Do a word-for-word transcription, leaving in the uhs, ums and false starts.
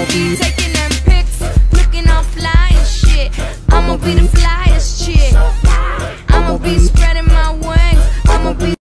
be taking them pics, looking all fly and shit. I'ma be the fly